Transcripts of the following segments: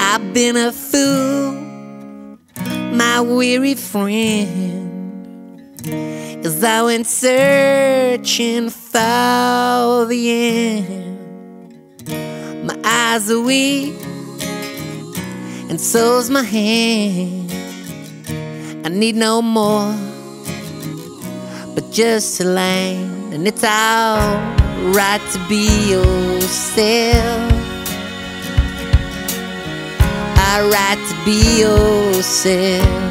I've been a fool, my weary friend, as I went searching for the end. My eyes are weak and so's my hand. I need no more but just to land. And it's alright to be yourself. Alright to be yourself.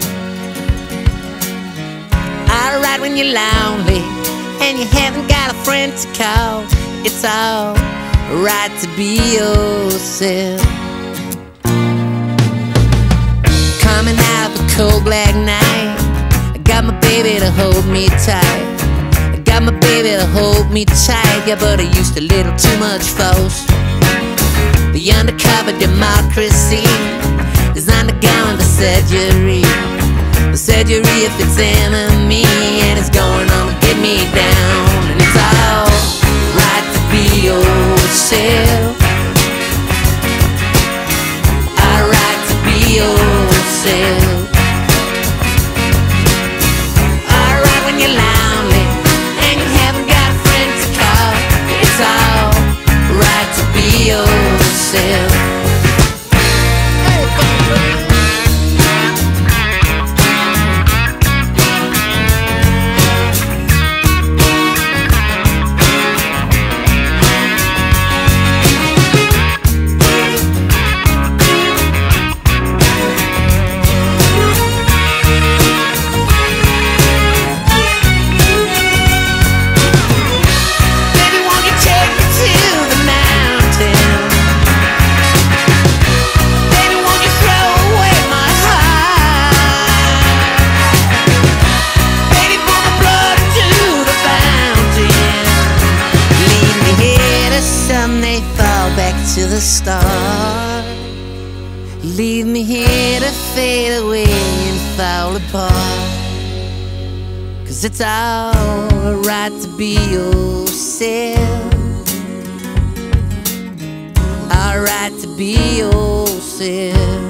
Alright when you're lonely and you haven't got a friend to call. It's alright to be yourself. Coming out of a cold black night, I got my baby to hold me tight. I got my baby to hold me tight. Yeah, but I used a little too much force. The undercover democracy is undergoing the surgery. The surgery of its enemy, and it's going on to get me down. And it's all right to be yourself. All right to be yourself. All right when you're lonely and you haven't got a friend to call. It's all right to be yourself. They fall back to the start. Leave me here to fade away and fall apart. 'Cause it's alright to be yourself. Alright to be yourself.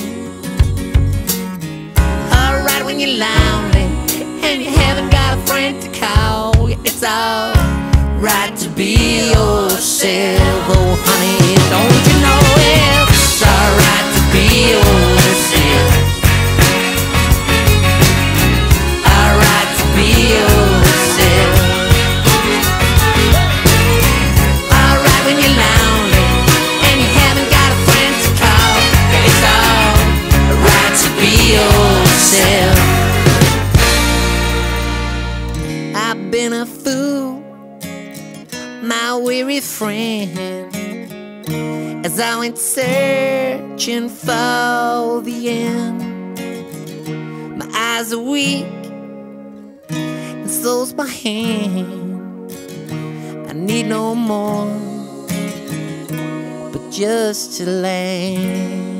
Alright when you're lonely and you haven't got a friend to call. It's alright to be yourself. Oh honey, don't you know it's alright to be yourself. Alright to be yourself. Alright when you're lonely and you haven't got a friend to call. It's alright to be yourself. I've been a fool, my weary friend, as I went searching for the end. My eyes are weak and so's my hand. I need no more but just to land.